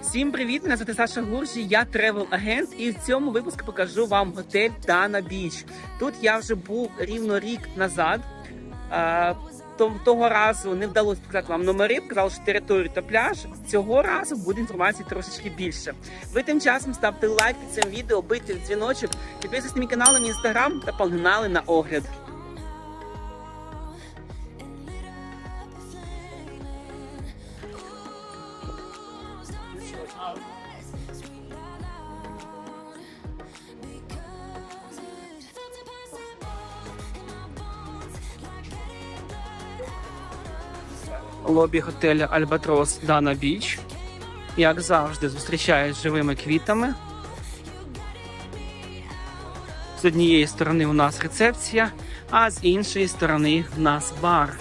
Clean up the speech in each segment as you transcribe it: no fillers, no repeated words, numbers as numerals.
Всім привіт! Мене звати Саша Гуржій, я тревел-агент, і в цьому випуску покажу вам готель Dana Beach. Тут я вже був рівно рік назад. Того разу не вдалося показати вам номери, показали, що територію та пляж. Цього разу буде інформації трошечки більше. Ви тим часом ставте лайк під цим відео, бийте в дзвіночок, підписуйтесь на мій канал, на мій інстаграм та погнали на огляд. Лобі готеля Альбатрос Dana Beach. Як завжди, зустрічають живими квітами. З однієї сторони у нас рецепція, а з іншої сторони в нас бар.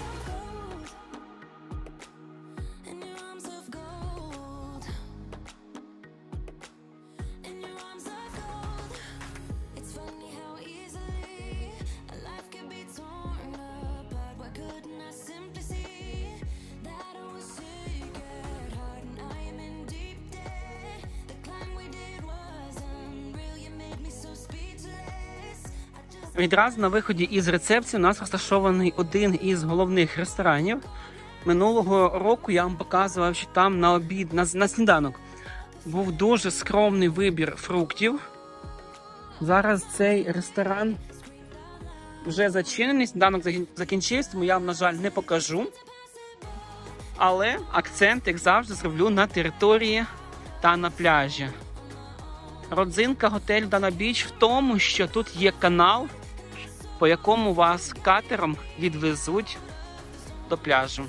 Відразу на виході із рецепції у нас розташований один із головних ресторанів. Минулого року я вам показував, що там на обід, на сніданок був дуже скромний вибір фруктів. Зараз цей ресторан вже зачинений, сніданок закінчився, тому я вам, на жаль, не покажу. Але акцент, як завжди, зроблю на території та на пляжі. Родзинка готелю Dana Beach в тому, що тут є канал, по якому вас катером відвезуть до пляжу.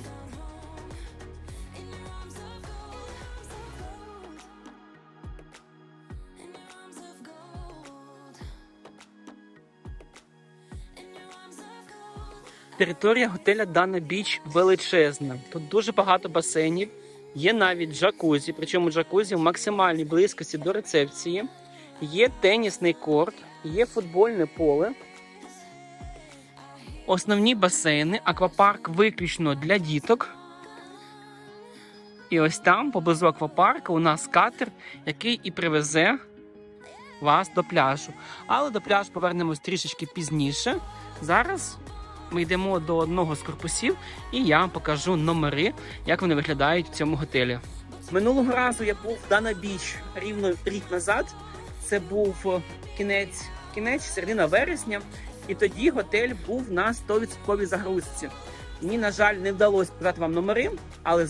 Територія готеля Dana Beach величезна. Тут дуже багато басейнів, є навіть джакузі, причому джакузі в максимальній близькості до рецепції. Є тенісний корт, є футбольне поле. Основні басейни, аквапарк виключно для діток. І ось там, поблизу аквапарку, у нас катер, який і привезе вас до пляжу. Але до пляжу повернемось трішечки пізніше. Зараз ми йдемо до одного з корпусів, і я вам покажу номери, як вони виглядають в цьому готелі. Минулого разу я був в Dana Beach рівно рік назад. Це був середина вересня. І тоді готель був на 100% загрузці. Мені, на жаль, не вдалося показати вам номери, але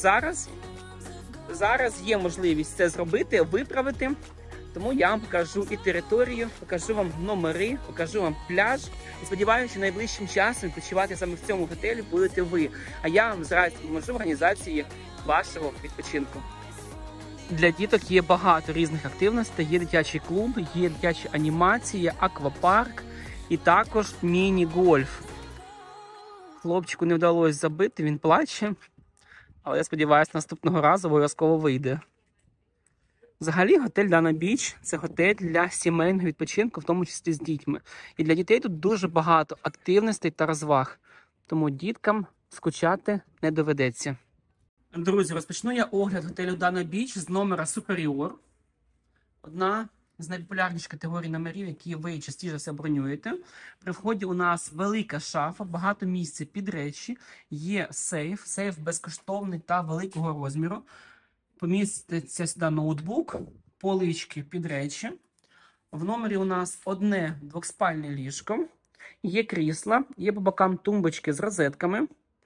зараз є можливість це зробити, виправити. Тому я вам покажу і територію, покажу вам номери, покажу вам пляж. І сподіваюся, що найближчим часом відпочивати саме в цьому готелі будете ви. А я вам з радістю поможу в організації вашого відпочинку. Для діток є багато різних активностей. Є дитячий клуб, є дитячі анімації, аквапарк. І також міні-гольф. Хлопчику не вдалося забити, він плаче. Але я сподіваюся, наступного разу обов'язково вийде. Взагалі, готель Dana Beach – це готель для сімейного відпочинку, в тому числі з дітьми. І для дітей тут дуже багато активностей та розваг. Тому діткам скучати не доведеться. Друзі, розпочну я огляд готелю Dana Beach з номера Superior. Одна з найпопулярніших категорій номерів, які ви частіше все бронюєте. При вході у нас велика шафа, багато місця під речі, є сейф безкоштовний та великого розміру. Поміститься сюди ноутбук, полички під речі. В номері у нас одне двохспальне ліжко, є крісла, є по бокам тумбочки з розетками,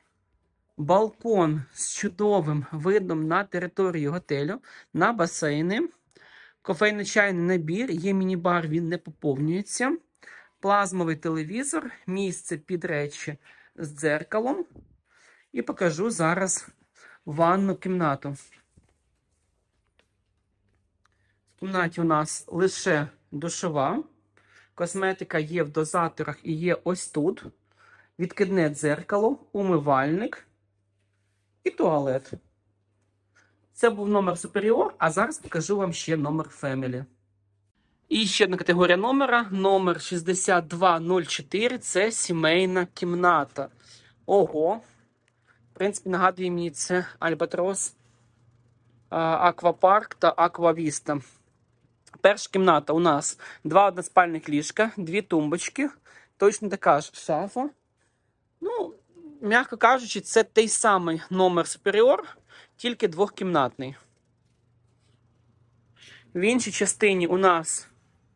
балкон з чудовим видом на територію готелю, на басейни. Кофейно-чайний набір, є міні-бар, він не поповнюється. Плазмовий телевізор, місце під речі з дзеркалом. І покажу зараз ванну кімнату. В кімнаті у нас лише душова. Косметика є в дозаторах і є ось тут. Відкидне дзеркало, умивальник і туалет. Це був номер Superior, а зараз покажу вам ще номер Family. І ще одна категорія номера, номер 6204, це сімейна кімната. Ого! В принципі, нагадує мені це Альбатрос Аквапарк та Аквавіста. Перша кімната у нас 2 односпальних ліжка, 2 тумбочки, точно така ж шафа. Ну, м'яко кажучи, це той самий номер Superior, тільки 2-кімнатний. В іншій частині у нас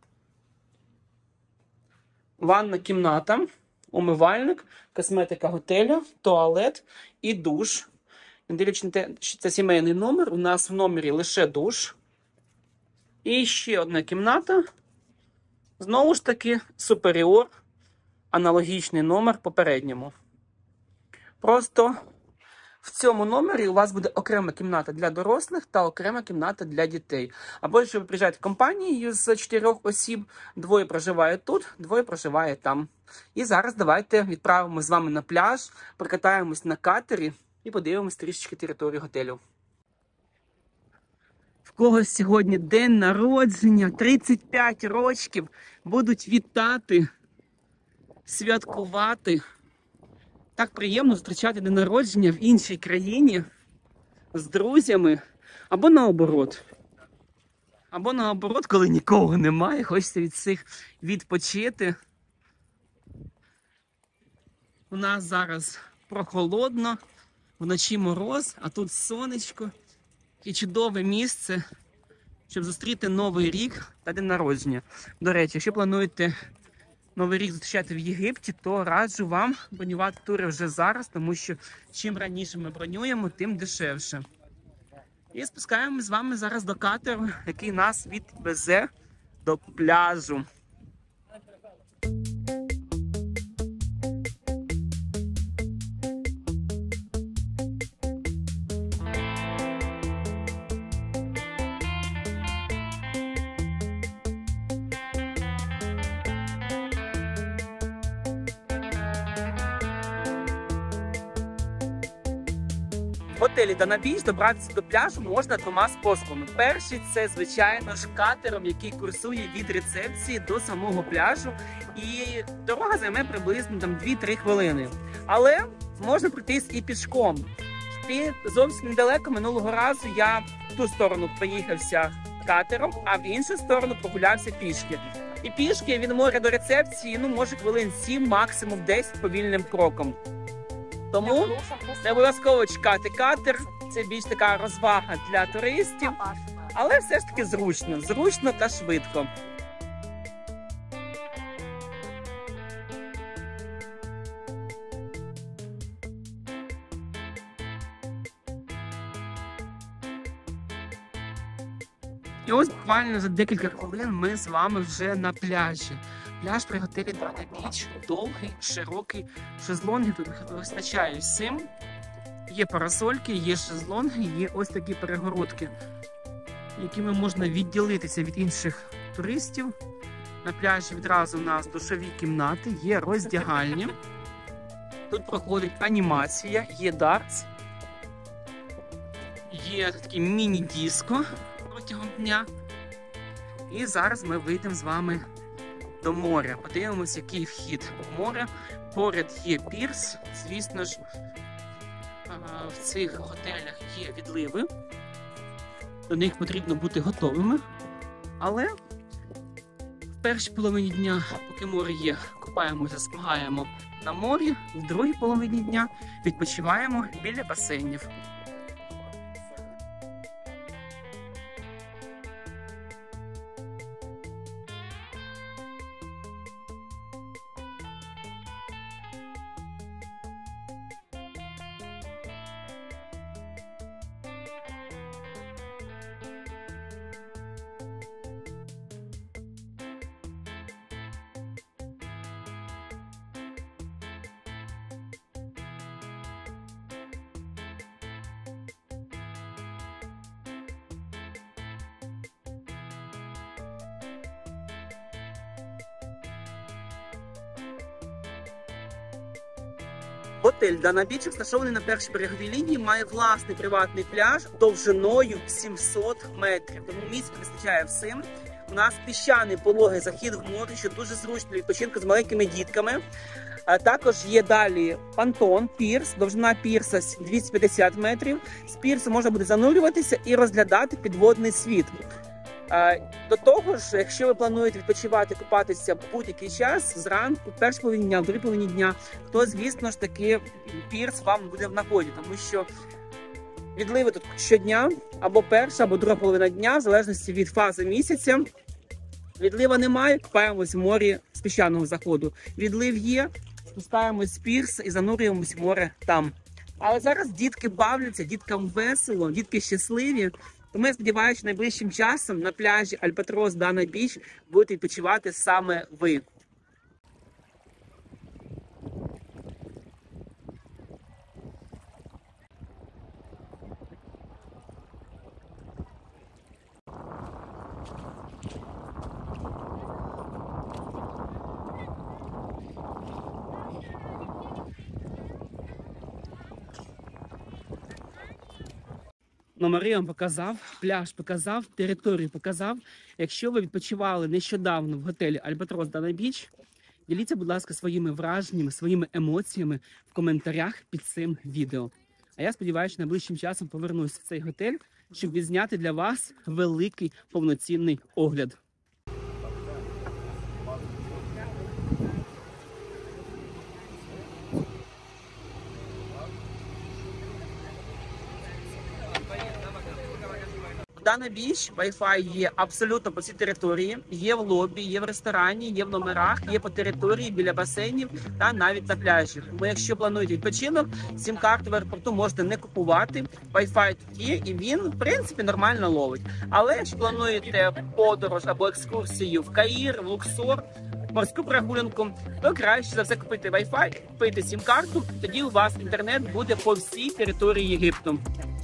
ванна кімната, умивальник, косметика готелю, туалет і душ. Не дивлячись на те, що це сімейний номер, у нас в номері лише душ. І ще одна кімната. Знову ж таки, Superior, аналогічний номер попередньому. Просто в цьому номері у вас буде окрема кімната для дорослих та окрема кімната для дітей. Або якщо ви приїжджаєте компанією з 4 осіб, 2 проживає тут, 2 проживає там. І зараз давайте відправимо з вами на пляж, прокатаємось на катері і подивимось трішечки територію готелю. В когось сьогодні день народження, 35 років, будуть вітати, святкувати. Так приємно зустрічати день народження в іншій країні з друзями, або наоборот. Або наоборот, коли нікого немає, хочеться від всіх відпочити. У нас зараз прохолодно, вночі мороз, а тут сонечко. І чудове місце, щоб зустріти Новий рік та день народження. До речі, якщо плануєте Новий рік зустрічати в Єгипті, то раджу вам бронювати тури вже зараз, тому що чим раніше ми бронюємо, тим дешевше. І спускаємося з вами зараз до катеру, який нас відвезе до пляжу. В готелі Dana Beach добратися до пляжу можна 2 способами. Перший – це, звичайно ж, катером, який курсує від рецепції до самого пляжу. І дорога займе приблизно 2-3 хвилини. Але можна пройтись і пішком. І зовсім недалеко минулого разу я в ту сторону проїхався катером, а в іншу сторону прогулявся пішки. І пішки від моря до рецепції, може хвилин 7, максимум 10 повільним кроком. Тому не обов'язково чекати катер, це більш така розвага для туристів, але все ж таки зручно та швидко. І ось буквально за декілька хвилин ми з вами вже на пляжі. Пляж при готелі Dana Beach довгий, широкий, шезлонги тут вистачає всім. Є парасольки, є шезлонги, є ось такі перегородки, якими можна відділитися від інших туристів. На пляжі відразу у нас душові кімнати, є роздягальні. Тут проходить анімація, є дартс, є такі міні-диско протягом дня. І зараз ми вийдемо з вами до моря. Подивимось, який вхід в море. Поряд є пірс. Звісно ж, в цих готелях є відливи. До них потрібно бути готовими. Але в першій половині дня, поки море є, купаємося, смагаємо на морі. В другій половині дня відпочиваємо біля басейнів. Готель Dana Beach, розташований на першій береговій лінії, має власний приватний пляж довжиною 700 метрів. Тому місць вистачає всім. У нас піщаний пологий захід в море, що дуже зручно для відпочинку з маленькими дітками. А також є далі понтон, пірс, довжина пірса 250 метрів. З пірсу можна буде занурюватися і розглядати підводний світ. До того ж, якщо ви плануєте відпочивати, купатися в будь-який час, зранку, в першій половині дня, в другій половині дня, то, звісно ж таки, пірс вам буде в нагоді, тому що відливи тут щодня, або перша, або друга половина дня, в залежності від фази місяця. Відлива немає, купаємось в морі з піщаного заходу. Відлив є, спускаємось з пірс і занурюємось в море там. Але зараз дітки бавляться, діткам весело, дітки щасливі. Тому я сподіваюся, що найближчим часом на пляжі Альбатрос Дана Біч будете відпочивати саме ви. Номери я вам показав, пляж показав, територію показав. Якщо ви відпочивали нещодавно в готелі Альбатрос Дана Біч, діліться, будь ласка, своїми враженнями, своїми емоціями в коментарях під цим відео. А я сподіваюся, що найближчим часом повернусь в цей готель, щоб відзняти для вас великий повноцінний огляд. Дана Біч, Wi-Fi є абсолютно по цій території, є в лобі, є в ресторані, є в номерах, є по території, біля басейнів та навіть на пляжі. Тому якщо плануєте відпочинок, сім-карту в аеропорту можете не купувати, Wi-Fi тут є і він, в принципі, нормально ловить. Але якщо плануєте подорож або екскурсію в Каїр, в Луксор, морську прогулянку, то краще за все купити Wi-Fi, купити сім-карту, тоді у вас інтернет буде по всій території Єгипту.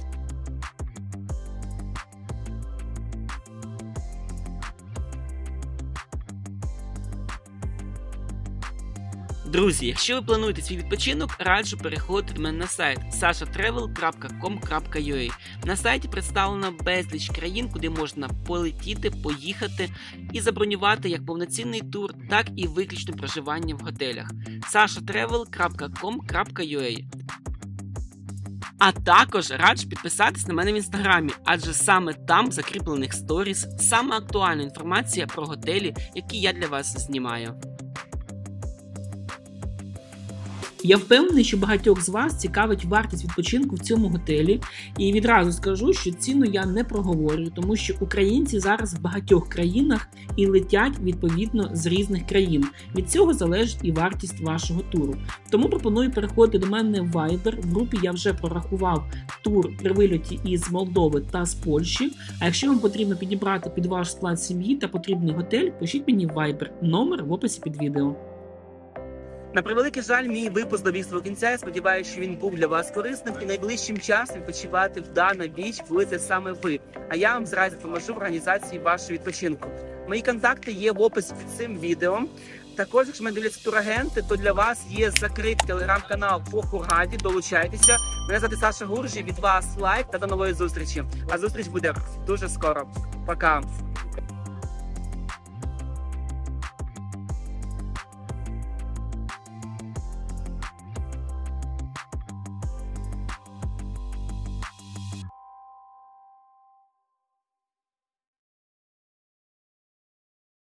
Друзі, якщо ви плануєте свій відпочинок, раджу переходити до мене на сайт sashatravel.com.ua. На сайті представлено безліч країн, куди можна полетіти, поїхати і забронювати як повноцінний тур, так і виключне проживання в готелях. sashatravel.com.ua. А також раджу підписатись на мене в інстаграмі, адже саме там в закріплених сторіс саме актуальна інформація про готелі, які я для вас знімаю. Я впевнений, що багатьох з вас цікавить вартість відпочинку в цьому готелі. І відразу скажу, що ціну я не проговорюю, тому що українці зараз в багатьох країнах і летять відповідно з різних країн. Від цього залежить і вартість вашого туру. Тому пропоную переходити до мене в Viber. В групі я вже прорахував тур при вильоті із Молдови та з Польщі. А якщо вам потрібно підібрати під ваш склад сім'ї та потрібний готель, пишіть мені в Viber. Номер в описі під відео. На превеликий жаль, мій випуск добіг свого кінця. Я сподіваюся, що він був для вас корисним і найближчим часом відпочивати в Дана Біч будете саме ви. А я вам зразу допоможу в організації вашого відпочинку. Мої контакти є в описі під цим відео. Також, якщо мене дивляться турагенти, то для вас є закритий телеграм-канал по Хургаді. Долучайтеся. Мене звати Саша Гуржій. Від вас лайк та до нової зустрічі. А зустріч буде дуже скоро. Пока!